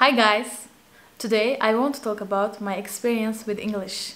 Hi guys! Today I want to talk about my experience with English.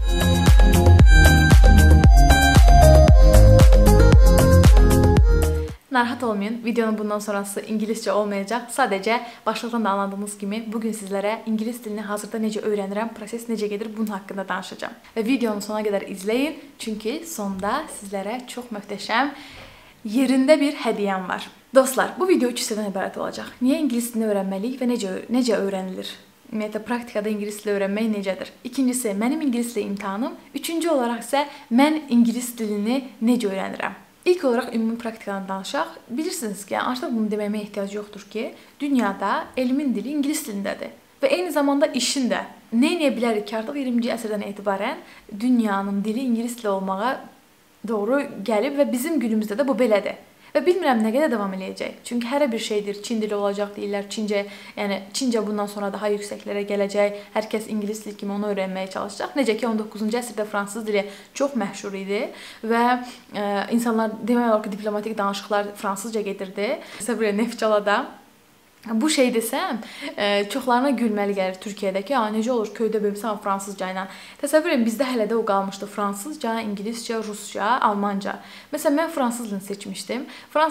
Narahat olmayın, videonun bundan sonrası İngilizce olmayacaq. Sadəcə başlıqdan da anladığınız kimi bugün sizlərə İngilis dilini hazırda necə öyrənirəm, proses necə gedir bunun haqqında danışacağım. Və videonu sona qədər izləyin, çünki sonda sizlərə çox möhtəşəm yerində bir hədiyyəm var. Dostlar, bu video 3 hissədən ibarət olacaq. Niyə ingilis dilini öyrənməliyik və necə öyrənilir? Ümumiyyətlə, praktikada ingilis dili öyrənmək necədir? İkincisi, mənim ingilis dili imtahanım. Üçüncü olaraq isə mən ingilis dilini necə öyrənirəm? İlk olaraq ümumi praktikadan danışaq. Bilirsiniz ki, artıq bunu deməyimə ehtiyac yoxdur ki, dünyada elmin dili ingilis dilindədir. Və eyni zamanda işin də. Nə edə bilərik ki, artıq 20-ci əsrdən etibarən dünyanın dili ingilis dili olmağa doğru gəlib və bizim günümüzdə də bu belədir. Və bilmirəm nə qədər davam eləyəcək. Çünki hər bir şeydir, Çin dili olacaq deyirlər, Çincə bundan sonra daha yüksəklərə gələcək. Hər kəs ingilis dili kimi onu öyrənməyə çalışacaq. Necə ki 19-cu əsrdə fransız dili çox məşhur idi və insanlar demək olar ki, diplomatik danışıqlar fransızca gedirdi. Məsələn, Neftçalada bu şey desəm, çoxlarına gülməli gəlir Türkiyədəki. Necə olur, köydə böyümsən fransızca ilə. Təsəvvür edin, bizdə hələ də o qalmışdı. Fransızca, ingiliscə, rusca, almanca. Məsələn, mən fransız dilini seçmişdim.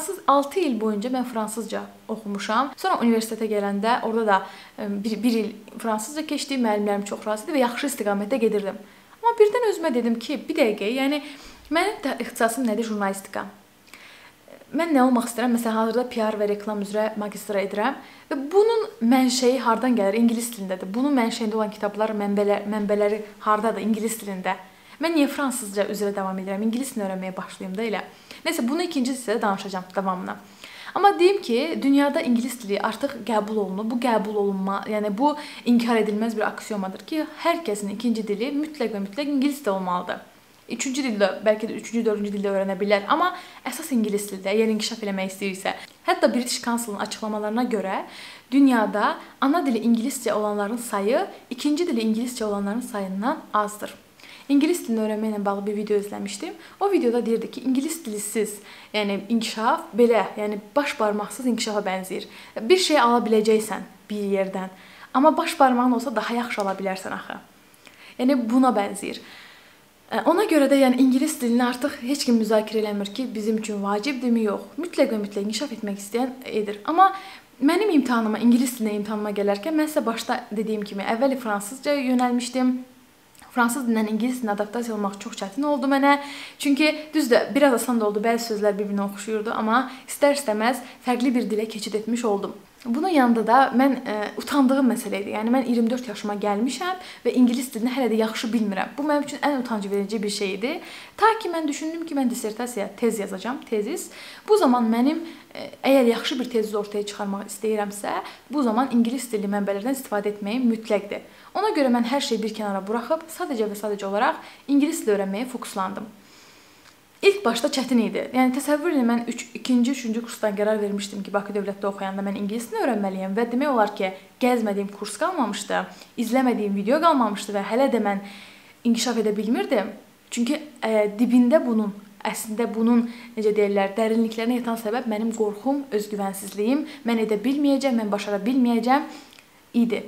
6 il boyunca mən fransızca oxumuşam. Sonra universitetə gələndə orada da bir il fransızca keçdi. Müəllimlərim çox razı idi və yaxşı istiqamətdə gedirdim. Amma birdən özümə dedim ki, bir dəqiqə, yəni mənim də ixtisasım nədir? Jurnalistika. Mən nə olmaq istəyirəm? Məsələn, hazırda PR və reklam üzrə magistra edirəm və bunun mənşəyi hardan gəlir? İngilis dilindədir. Bunun mənşəyində olan kitablar, mənbələri hardadır? İngilis dilində. Mən niyə fransızca üzrə davam edirəm? İngilis dilini öyrənməyə başlayım da elə. Nəysə, bunu ikinci hissədə danışacağım davamına. Amma deyim ki, dünyada ingilis dili artıq qəbul olunur. Bu qəbul olunma, yəni bu inkar edilməz bir aksiomadır ki, hər kəsin ikinci dili mütləq və mütləq ingilis dili olmalıdır. Üçüncü dildə, bəlkə də üçüncü, dördüncü dildə öyrənə bilər. Amma əsas ingilis dildə, əgər inkişaf eləmək istəyirsə. Hətta British Council'ın açıqlamalarına görə dünyada ana dili ingiliscə olanların sayı ikinci dili ingiliscə olanların sayından azdır. İngilis dilini öyrənməklə bağlı bir video izləmişdim. O videoda deyirdi ki, ingilis dilisiz, yəni inkişaf belə, yəni baş barmaqsız inkişafa bənzəyir. Bir şey ala biləcəksən bir yerdən, amma baş barmağın olsa daha yaxşı ala bilərsən axı. Yəni buna bənzəyir. Ona görə də yəni ingilis dilini artıq heç kim müzakirə eləmir ki, bizim üçün vacibdirmi, yox. Mütləq və mütləq inkişaf etmək istəyən edir. Amma mənim imtahanıma, ingilis dilinə imtahanıma gələrkən mən sizə başda dediyim kimi əvvəl fransızca yönəlmişdim. Fransız dilindən ingilis dilinə adaptasiya olmaq çox çətin oldu mənə. Çünki düzdür, biraz asan da oldu, bəzi sözlər bir-birinə oxşuyurdu, amma istər-istəməz fərqli bir dilə keçid etmiş oldum. Bunun yanında da mən utandığım məsələ idi. Yəni mən 24 yaşıma gəlmişəm və ingilis dilini hələ də yaxşı bilmirəm. Bu mənim üçün ən utancı verici bir şey idi. Ta ki mən düşündüm ki, mən dissertasiya tez yazacağam, tezis. Bu zaman mənim əgər yaxşı bir tezis ortaya çıxarmaq istəyirəmsə, bu zaman ingilis dili mənbələrdən istifadə etməyim mütləqdir. Ona görə mən hər şeyi bir kənara buraxıb sadəcə və sadəcə olaraq ingilis dili öyrənməyə fokuslandım. İlk başda çətin idi. Yəni təsəvvür edin, mən ikinci, üçüncü kursdan qərar vermişdim ki, Bakı Dövlətdə oxuyanda mən ingilis dilini öyrənməliyəm və demək olar ki, gəzmədiyim kurs qalmamışdı, izləmədiyim video qalmamışdı və hələ də mən inkişaf edə bilmirdim. Çünki dibində bunun, əslində bunun, necə deyirlər, dərinliklərinə yatan səbəb mənim qorxum, özgüvənsizliyim, mən edə bilməyəcəm, mən başara bilməyəcəm idi.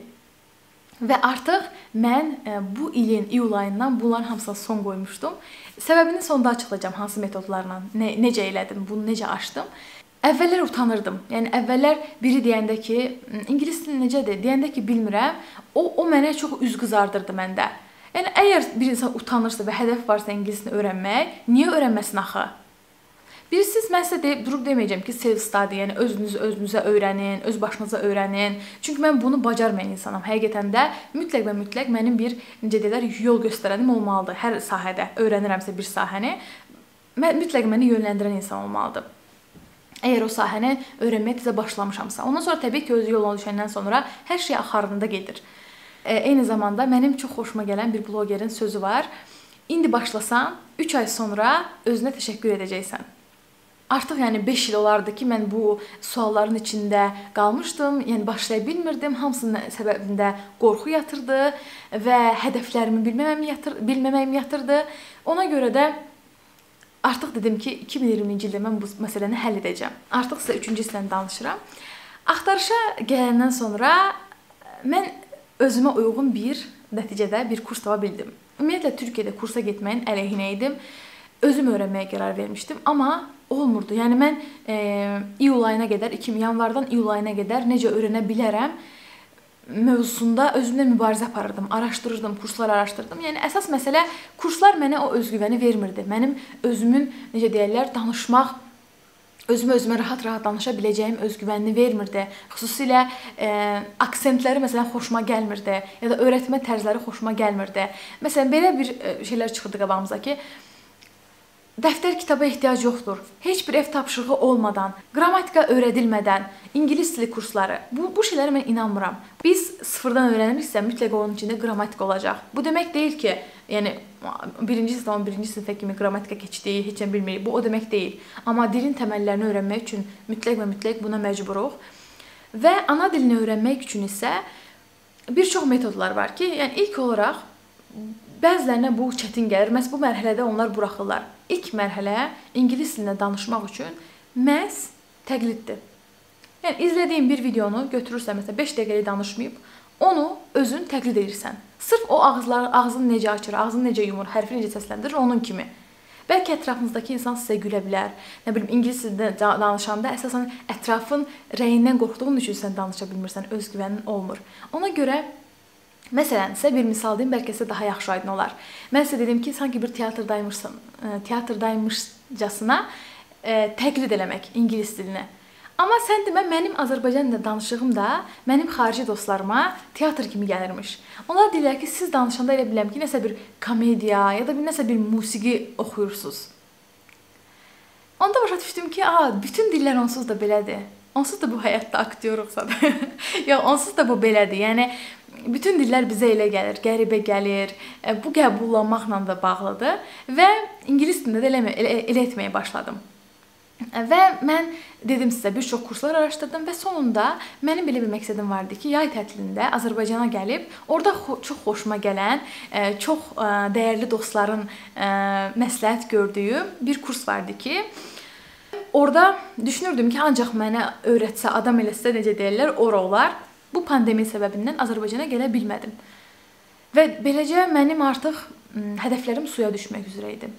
Və artıq mən bu ilin iyul ayından bunların hamısına son qoymuşdum. Səbəbini sonda açıqlayacağım, hansı metodlarla, necə elədim, bunu necə açdım. Əvvəllər utanırdım. Yəni əvvəllər biri deyəndə ki, ingilis dili necədir? Deyəndə ki, bilmirəm, o mənə çox üz qızardırdı məndə. Yəni əgər bir insan utanırsa və hədəf varsa ingilis dilini öyrənmək, niyə öyrənməsin axı? Bilirsiniz, mən sizə durub deməyəcəm ki, self-study, yəni özünüzə öyrənin, öz başınıza öyrənin. Çünki mən bunu bacarmayan insanam. Həqiqətən də mütləq və mütləq mənim bir, necə deyirlər, yol göstərənim olmalıdır. Hər sahədə öyrənirəmsə bir sahəni, mütləq məni yönləndirən insan olmalıdır. Əgər o sahəni öyrənməyə tezə başlamışamsa. Ondan sonra təbii ki, öz yoluna düşəndən sonra hər şey axarında gedir. Eyni zamanda mənim çox xoşuma gələn bir blogerin sözü var. İndi başlasan, 3 ay sonra özünə təşəkkür edəcəksən. Artıq yəni 5 il olardı ki, mən bu sualların içində qalmışdım, yəni başlaya bilmirdim, hamısının səbəbində qorxu yatırdı və hədəflərimi bilməməyim yatırdı. Ona görə də artıq dedim ki, 2020-ci ildə mən bu məsələni həll edəcəm. Artıq sizə 3-cü hissəni danışıram. Axtarışa gələndən sonra mən özümə uyğun bir nəticədə bir kurs tapa bildim. Ümumiyyətlə Türkiyədə kursa getməyin əleyhinə idim. Özüm öyrənməyə qərar vermişdim, amma olmurdu. Yəni mən iyul ayına qədər, yanvardan iyul ayına qədər necə öyrənə bilərəm mövzusunda özümlə mübarizə aparırdım, araşdırırdım, kurslar araşdırdım. Yəni əsas məsələ kurslar mənə o özgüvəni vermirdi. Mənim özümün, necə deyirlər, danışmaq, özümə rahat-rahat danışa biləcəyim özgüvənini vermirdi. Xüsusilə aksentləri məsələn xoşuma gəlmirdi ya da öyrətmə tərzləri xoşuma gəlmirdi. Məsələn belə bir şeylər çıxırdı qabağımıza ki, dəftər kitaba ehtiyac yoxdur. Heç bir ev tapşırığı olmadan, qrammatika öyrədilmədən, ingilis dili kursları. Bu şeylərə mən inanmıram. Biz sıfırdan öyrəniriksə mütləq onun içində qrammatika olacaq. Bu demək deyil ki, yəni birinci sinifə kimi qrammatika keçdik, heç nə bilmirik. Bu o demək deyil. Amma dilin təməllərini öyrənmək üçün mütləq buna məcburuq. Və ana dilini öyrənmək üçün isə bir çox metodlar var ki, yəni ilk olaraq bəzilərinə bu çətin gəlir. Məhz bu mərhələdə onlar buraxırlar. İlk mərhələ ingilis dilində danışmaq üçün məhz təqliddir. Yəni izlədiyin bir videonu götürürsən, məsələn 5 dəqiqəlik danışmayıb, onu özün təqlid edirsən. Sırf o ağzını necə açır, ağzını necə yumur, hərfi necə səsləndirir, onun kimi. Bəlkə ətrafınızdakı insan sizə gülə bilər. Nə bilim, ingilis dilində danışanda əsasən ətrafın rəyindən qorxduğun üçün sən danışa bilmirsən, özgüvənin olmur. Ona görə məsələn, sizə bir misal deyim, bəlkə sizə daha yaxşı aydın olar. Mən sizə dedim ki, sanki bir teatrdaymışcasına təqlid eləmək ingilis dilini. Amma sən demə, mənim Azərbaycan dilində danışığım da mənim xarici dostlarıma teatr kimi gəlirmiş. Onlar deyirlər ki, siz danışanda elə biləm ki, nəsə bir komediya ya da nəsə bir musiqi oxuyursunuz. Onda başa düşdüm ki, bütün dillər onsuz da belədir. Onsuz da bu həyatda aktyoruqsa da. Yox, onsuz da bu belədir. Yəni, bütün dillər bizə elə gəlir, qəribə gəlir. Bu qəbullanmaqla da bağlıdır. Və ingilis dilində də elə etməyə başladım. Və mən dedim sizə, bir çox kurslar araşdırdım və sonunda mənim belə bir məqsədim vardı ki, yay tətilində Azərbaycana gəlib, orada çox xoşuma gələn, çox dəyərli dostların məsləhət gördüyü bir kurs vardı ki, orada düşünürdüm ki, ancaq mənə öyrətsə, adam eləsə, necə deyirlər, ora olar. Bu pandemiya səbəbindən Azərbaycana gələ bilmədim. Və beləcə mənim artıq hədəflərim suya düşmək üzrə idi.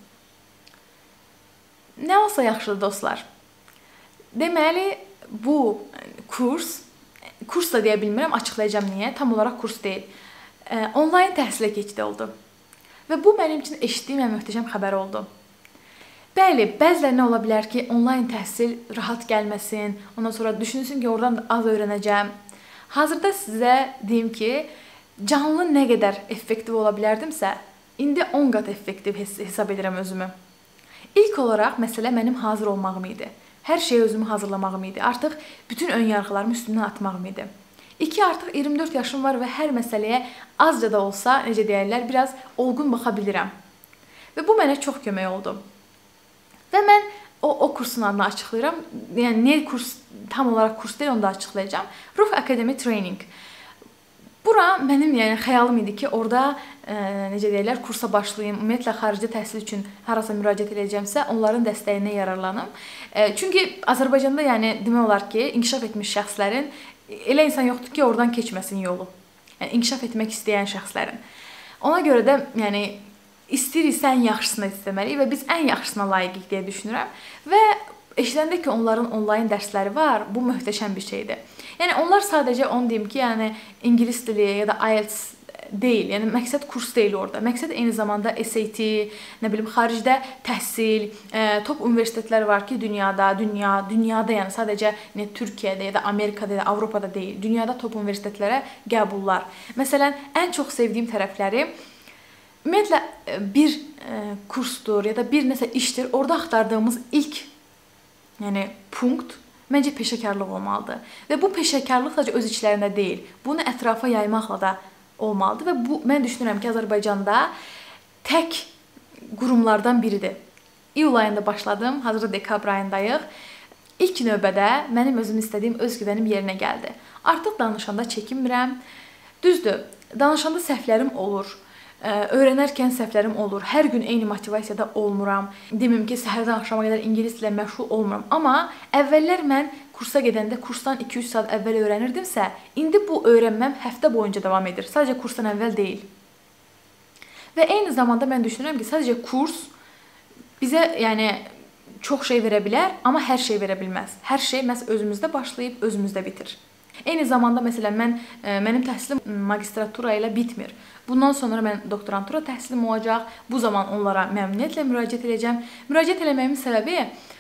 Nə olsa yaxşıdır dostlar. Deməli, bu kurs da deyə bilmirəm, açıqlayacağam niyə, tam olaraq kurs deyil. Onlayn təhsilə keçid oldu. Və bu mənim üçün eşitdiyim ən möhtəşəm xəbər oldu. Bəli, bəzilərinə ola bilər ki, onlayn təhsil rahat gəlməsin, ondan sonra düşünsün ki, oradan az öyrənəcəm. Hazırda sizə deyim ki, canlı nə qədər effektiv ola bilərdimsə, indi 10 qat effektiv hesab edirəm özümü. İlk olaraq məsələ mənim hazır olmağım idi. Hər şeyə özümü hazırlamağım idi. Artıq bütün ön yarğılarımı üstümdən atmağım idi. Artıq 24 yaşım var və hər məsələyə azca da olsa, necə deyirlər, biraz olğun baxa bilirəm. Və bu mənə çox kömək oldu. Və mən o kursun adını açıqlayıram. Yəni, nə kurs, tam olaraq kurs deyil, onu da açıqlayacağım. Ruh Academy Training. Bura mənim xəyalım idi ki, orada necə deyirlər, kursa başlayım. Ümumiyyətlə, xarici təhsil üçün harasa müraciət edəcəmsə, onların dəstəyindən yararlanım. Çünki Azərbaycanda demək olar ki, inkişaf etmiş şəxslərin elə insan yoxdur ki, oradan keçməsin yolu. Yəni, inkişaf etmək istəyən şəxslərin. Ona görə də, istəyiriksə ən yaxşısını istəməliyik və biz ən yaxşısına layiqik deyə düşünürəm. Və eşidəndə ki, onların onlayn dərsləri var, bu möhtəşəm bir şeydir. Yəni, onlar sadəcə onu deyim ki, ingilis dili ya da IELTS deyil. Yəni, məqsəd kurs deyil orada. Məqsəd eyni zamanda SAT, xaricdə təhsil, top universitetlər var ki, dünyada, yəni sadəcə Türkiyədə ya da Amerikada ya da Avropada deyil. Dünyada top universitetlərə qəbullar. Məsələn, ən çox sevdiyim tərəfləri, ümumiyyətlə, bir kursdur ya da bir nəsə işdir, orada axtardığımız ilk punkt məncə peşəkarlıq olmalıdır. Və bu peşəkarlıq sadəcə öz içlərində deyil. Bunu ətrafa yaymaqla da olmalıdır və mən düşünürəm ki, Azərbaycanda tək qurumlardan biridir. İyul ayında başladım, hazırda dekabr ayındayıq. İlk növbədə mənim özüm istədiyim özgüvənim yerinə gəldi. Artıq danışanda çəkinmirəm. Düzdür, danışanda səhvlərim olur. öyrənərkən səhvlərim olur. Hər gün eyni motivasiyada olmuram. Deməyim ki, səhərdən axşama qədər ingilis ilə məşğul olmuram. Amma əvvəllər mən kursa gedəndə kursdan 2-3 saat əvvəl öyrənirdimsə, indi bu öyrənməm həftə boyunca davam edir. Sadəcə kursdan əvvəl deyil. Və eyni zamanda mən düşünürəm ki, sadəcə kurs bizə çox şey verə bilər, amma hər şey verə bilməz. Hər şey məhz özümüzdə başlayıb, özümüzdə bitir. Eyni zamanda məsələn mənim təhsilim magistratura ilə bitmir. Bundan sonra mən doktorantura təhsilim olacaq. Bu zaman onlara məmnuniyyətlə müraciət edəcəm. Müraciət eləməyimin səbəbi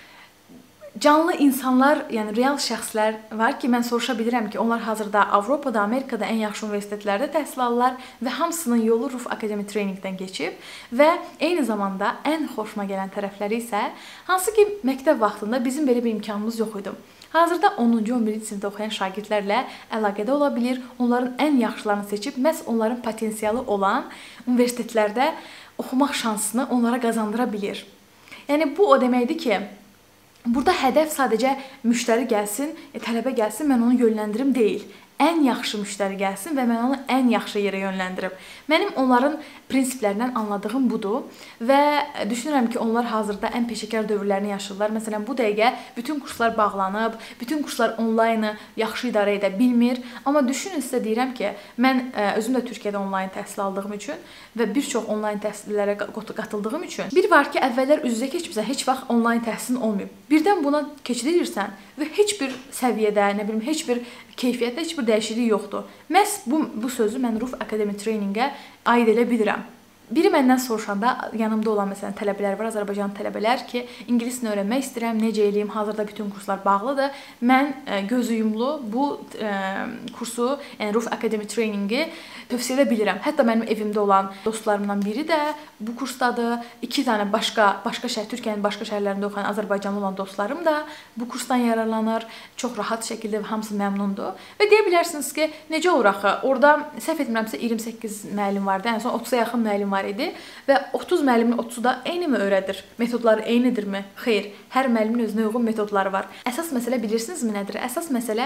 canlı insanlar, yəni real şəxslər var ki, mən soruşa bilirəm ki, onlar hazırda Avropada, Amerikada ən yaxşı universitetlərdə təhsil alırlar və hamısının yolu Ruf Akademi Trainingdən keçib və eyni zamanda ən xoşuma gələn tərəfləri isə hansı ki, məktəb vaxtında bizim belə bir imkanımız yox idi. Hazırda 10-cu, 11-ci sinifdə oxuyan şagirdlərlə əlaqədə ola bilir, onların ən yaxşılarını seçib, məhz onların potensialı olan universitetlərdə oxumaq şansını onlara qazandıra bilir. Yəni, bu o deməkdir ki, burada hədəf sadəcə müştəri gəlsin, tələbə gəlsin, mən onu yönləndirim deyil. Ən yaxşı müştəri gəlsin və mən onu ən yaxşı yerə yönləndirib. Mənim onların prinsiplərindən anladığım budur və düşünürəm ki, onlar hazırda ən peşəkar dövrlərini yaşayırlar. Məsələn, bu dəqiqə bütün kurslar bağlanıb, bütün kurslar onlaynı yaxşı idarə edə bilmir. Amma düşünün sizə deyirəm ki, mən özüm də Türkiyədə onlayn təhsil aldığım üçün və bir çox onlayn təhsillərə qatıldığım üçün bir var ki, əvvəllər üz-üzə keçmirsən, heç vaxt onlayn təhsilin olmayıb. Birdən buna keçirirsən və heç bir səviyyədə, heç bir keyfiyyətdə heç bir dəyişiklik yoxdur. Məhz bu sözü mən Ruf Akademi Trainingə aid edə bilirəm. Biri məndən soruşanda yanımda olan məsələn tələbələr var, Azərbaycan tələbələr ki, ingilisini öyrənmək istəyirəm, necə eləyim, hazırda bütün kurslar bağlıdır. Mən gözüyumlu bu kursu, yəni Ruf Akademi Trainingi tövsiyə edə bilirəm. Hətta mənim evimdə olan dostlarımdan biri də bu kursdadır. 2 dənə Türkiyənin başqa şəhərlərində oxuyan Azərbaycanlı olan dostlarım da bu kursdan yararlanır. Çox rahat şəkildə hamısı məmnundur. Və deyə bilərsiniz ki, necə olur axı? Orada səhv etmirəmsə 28 müəllim vardı, ən son 30-a yaxın müəllim var idi və 30 müəllimin 30-u da eynimi öyrədir? Metodları eynidirmi? Xeyr, hər müəllimin özünə uyğun metodları var. Əsas məsələ bilirsinizmi nədir? Əsas məsələ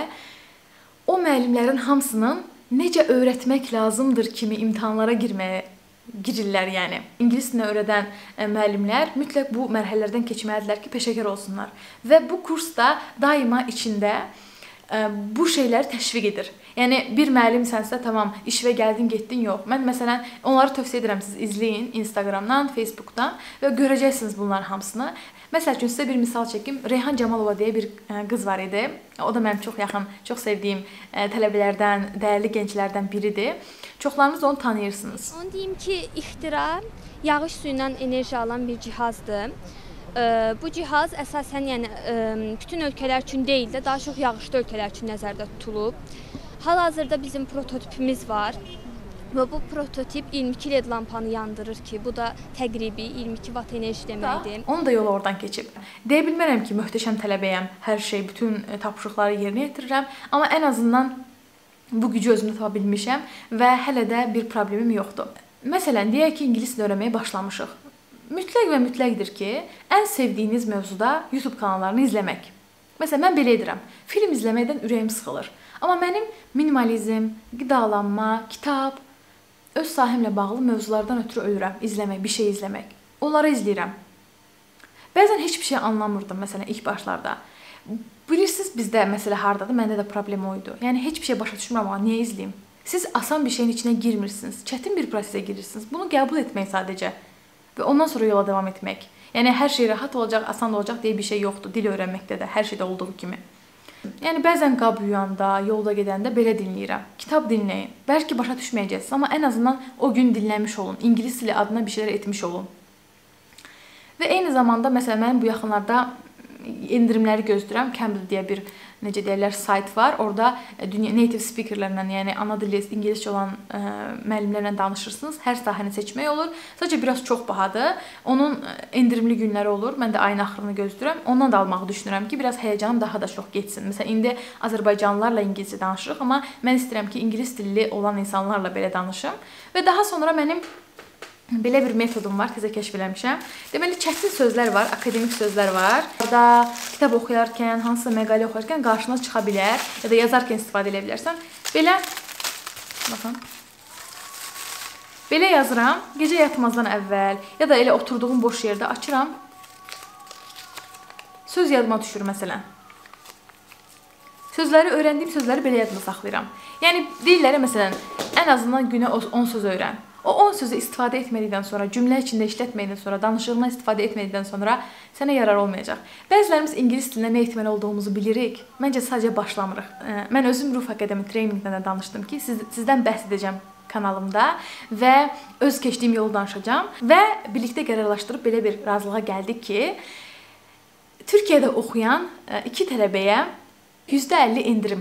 o müəllimlərin hamısının necə öyrətmək lazımdır kimi imtahanlara girirlər, yəni. İngilis dilini öyrədən müəllimlər mütləq bu mərhələlərdən keçməlidirlər ki, peşəkar olsunlar. Və bu kursda daima içində bu şeyləri təşviq edir. Yəni, bir müəllimsənsə, tamam, işvə gəldin, getdin, yox. Mən, məsələn, onları tövsiyə edirəm, siz izləyin Instagramdan, Facebookdan və görəcəksiniz bunların hamısını. Məsəl üçün, sizə bir misal çəkim. Reyhan Camalova deyə bir qız var idi. O da mənim çox yaxın, çox sevdiyim tələbələrdən, dəyərli gənclərdən biridir. Çoxlarınız onu tanıyırsınız. Onu deyim ki, ixtira yağış suyundan enerji alan bir cihazdır. Bu cihaz əsasən bütün ölkələr üçün deyil də, daha çox yağışlı ölkələr üçün nəzərdə tutulub. Hal-hazırda bizim prototipimiz var və bu prototip 22 LED lampanı yandırır ki, bu da təqribi 22 watt enerji deməkdir. Onu da yolu oradan keçib. Deyə bilmərəm ki, möhtəşəm tələbəyəm, hər şey, bütün tapşırıqları yerinə yetirirəm, amma ən azından bu gücü özümdə tapa bilmişəm və hələ də bir problemim yoxdur. Məsələn, deyək ki, ingilis dilini öyrənməyə başlamışıq. Mütləq və mütləqdir ki, ən sevdiyiniz mövzuda YouTube kanallarını izləmək. Məsələn, mən belə edirəm. Film izləməkdən ürəyim sıxılır. Amma mənim minimalizm, qidalanma, kitab, öz sahəmlə bağlı mövzulardan ötürü ölürəm. İzləmək, bir şey izləmək. Onları izləyirəm. Bəzən heç bir şey anlamırdım, məsələn, ilk başlarda. Bilirsiniz, bizdə məsələ hardadır? Məndə də problem oydu. Yəni, heç bir şey başa düşmürəm, amma niyə izləyim? Siz asan bir şeyin içinə girmirsiniz, çətin bir prosesə girirsiniz. Bunu qəbul etmək sadəcə. Və ondan sonra yola davam etmək. Yəni, hər şey rahat olacaq, asan olacaq deyə bir şey yoxdur. Dil öyrənməkdə də, hər şeydə olduğu kimi. Yəni, bəzən qab yuyanda, yolda gedəndə belə dinləyirəm. Kitab dinləyin. Bəlkə başa düşməyəcəksiniz, amma ən azından o gün dinləmiş olun. İngilis dili adına bir şeylər etmiş olun. Və eyni zamanda, məsələn, mən bu yaxınlarda endirimləri gözləyirəm. Cambly deyə bir, necə deyirlər, sayt var. Orada native speakerlərlə, yəni ana dili ingiliscə olan müəllimlərlə danışırsınız. Hər sahəni seçmək olur. Sadəcə biraz çox bahadır. Onun endirimli günləri olur. Mən də ayın axırını gözləyirəm. Ondan da almağı düşünürəm ki, biraz həyəcanım daha da çox getsin. Məsələn, indi Azərbaycanlılarla ingiliscə danışırıq, amma mən istəyirəm ki, ingilis dilli olan insanlarla belə danışım. Və daha sonra mənim belə bir metodum var, tezə kəşf eləmişəm. Deməli, çətin sözlər var, akademik sözlər var. Orada kitab oxuyarkən, hansısa məqalə oxuyarkən qarşına çıxa bilər ya da yazarkən istifadə edə bilərsən. Belə, baxın, Belə yazıram, gecə yatmazdan əvvəl ya da elə oturduğum boş yerdə açıram. Söz yadıma düşür məsələn. Sözləri, öyrəndiyim sözləri belə yadımda saxlayıram. Yəni, deyirlər, məsələn, ən azından günə 10 söz öyrən. O 10 sözü istifadə etmədikdən sonra, cümlə içində işlətmədikdən sonra, danışığından istifadə etmədikdən sonra sənə yarar olmayacaq. Bəzilərimiz ingilis dilində nə etməli olduğumuzu bilirik. Məncə sadəcə başlamırıq. Mən özüm Ruf Akademi treyninqdən də danışdım ki, sizdən bəhs edəcəm kanalımda və öz keçdiyim yolu danışacağam və birlikdə qərarlaşdırıb belə bir razılığa gəldik ki, Türkiyədə oxuyan 2 tələbəyə %50 indirim.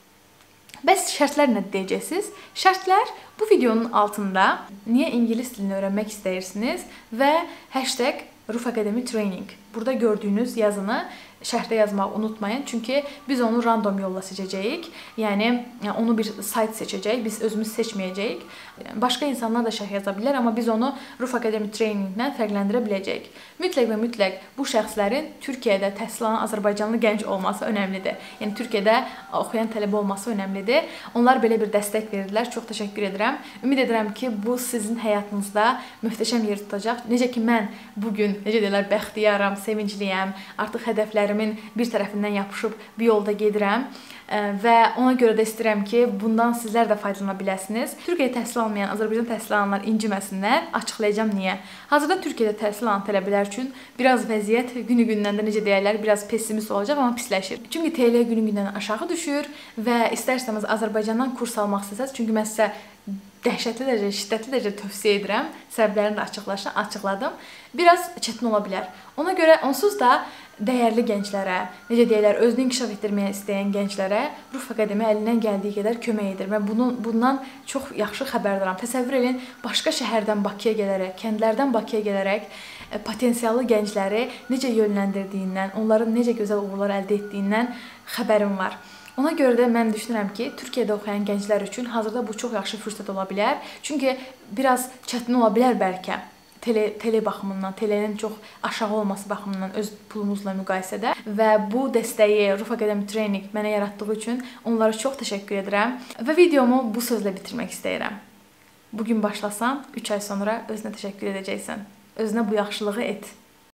Bəs şərtlər nə deyəcəksiniz? Şərtlər bu videonun altında niyə ingilis dilini öyrənmək istəyirsiniz və #Ruf Akademi Training. Burada gördüyünüz yazını şərhdə yazmağı unutmayın. Çünki biz onu random yolla seçəcəyik. Yəni onu bir sayt seçəcəyik. Biz özümüz seçməyəcəyik. Başqa insanlar da şərh yaza bilər, amma biz onu Ruf Akademi Traininglə fərqləndirə biləcəyik. Mütləq və mütləq bu şəxslərin Türkiyədə təhsil alan Azərbaycanlı gənc olması önəmlidir. Yəni Türkiyədə oxuyan tələbə olması önəmlidir. Onlar belə bir dəstək verdilər. Çox təşəkkür edirəm. Ümid edirəm ki, bu sizin həyatınızda möhtəşəm yer tutacaq. Necə ki mən bu gün, necə deyirlər, bəxtiyaram, sevincliyəm. Artıq hədəflərimin bir tərəfindən yapışıb bir yolda gedirəm. Və ona görə də istəyirəm ki, bundan sizlər də faydalana biləsiniz. Türkiyədə təhsil almayan, Azərbaycan təhsil alanlar inciməsinlər. Açıqlayacağam niyə. Hazırda Türkiyədə təhsil alan tələbələr üçün biraz vəziyyət günü-gündən də necə deyirlər, biraz pessimist olacaq, amma pisləşir. Çünki TL günü-gündən aşağı düşür və istərsəniz Azərbaycandan kurs almaq istəsəz, çünki mən sizə dəhşətli dərəcə, şiddətli dərəcə tövsiyə edirəm. Səbəblərini də açıqladım. Biraz çətin ola bilər. Ona görə onsuz da dəyərli gənclərə, necə deyirlər, özünü inkişaf etdirməyə istəyən gənclərə Ruf Akademi əlindən gəldiyi qədər kömək edir və bundan çox yaxşı xəbərdaram. Təsəvvür edin, başqa şəhərdən Bakıya gələrək, kəndlərdən Bakıya gələrək potensiallı gəncləri necə yönləndirdiyindən, onların necə gözəl uğurlar əldə etdiyindən xəbərim var. Ona görə də mən düşünürəm ki, Türkiyədə oxuyan gənclər üçün hazırda bu çox yaxşı fürsət ola bilər. Çünki biraz çətin ola bilər bəlkə. Tele baxımından, telenin çox aşağı olması baxımından öz pulumuzla müqayisədə və bu dəstəyi Ruf Akademi Training mənə yaratdığı üçün onlara çox təşəkkür edirəm və videomu bu sözlə bitirmək istəyirəm. Bugün başlasan, 3 ay sonra özünə təşəkkür edəcəksən. Özünə bu yaxşılığı et.